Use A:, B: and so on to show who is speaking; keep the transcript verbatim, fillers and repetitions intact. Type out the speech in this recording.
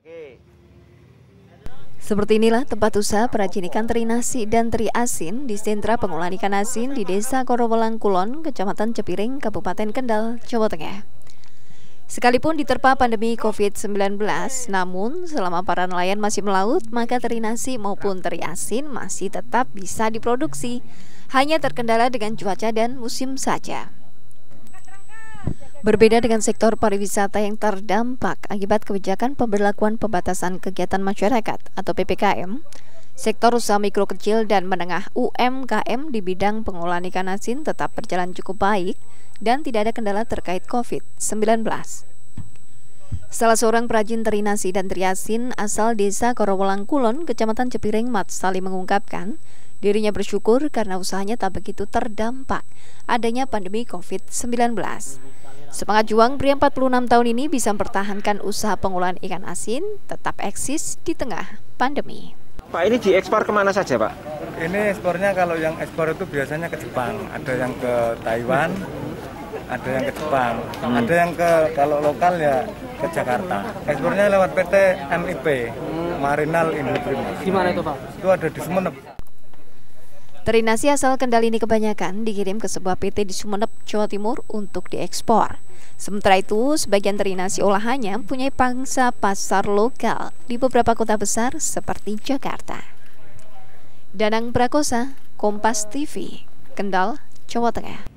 A: Seperti inilah tempat usaha perajin ikan teri nasi dan teri asin di sentra pengolahan ikan asin di Desa Korowelang Kulon, Kecamatan Cepiring, Kabupaten Kendal, Jawa Tengah. Sekalipun diterpa pandemi covid sembilan belas, namun selama para nelayan masih melaut, maka teri nasi maupun teri asin masih tetap bisa diproduksi, hanya terkendala dengan cuaca dan musim saja. Berbeda dengan sektor pariwisata yang terdampak akibat kebijakan pemberlakuan pembatasan kegiatan masyarakat atau P P K M, sektor usaha mikro kecil dan menengah U M K M di bidang pengolahan ikan asin tetap berjalan cukup baik dan tidak ada kendala terkait covid sembilan belas. Salah seorang perajin teri nasi dan teri asin asal Desa Korowelang Kulon, Kecamatan Cepiring, Mat Sali mengungkapkan, dirinya bersyukur karena usahanya tak begitu terdampak adanya pandemi covid sembilan belas. Semangat juang pria empat puluh enam tahun ini bisa mempertahankan usaha pengolahan ikan asin tetap eksis di tengah pandemi.
B: Pak, ini diekspor kemana saja, Pak?
C: Ini ekspornya kalau yang ekspor itu biasanya ke Jepang, ada yang ke Taiwan, ada yang ke Jepang, hmm. ada yang ke kalau lokal ya ke Jakarta. Ekspornya lewat P T M I P, hmm. Marinal Industri.
D: Gimana itu, Pak?
C: Itu ada di Sumeneb.
A: Teri nasi asal Kendal ini kebanyakan dikirim ke sebuah P T di Sumeneb, Jawa Timur untuk diekspor. Sementara itu, sebagian teri nasi olahannya punya pangsa pasar lokal di beberapa kota besar seperti Jakarta. Danang Prakosa, Kompas T V, Kendal, Jawa Tengah.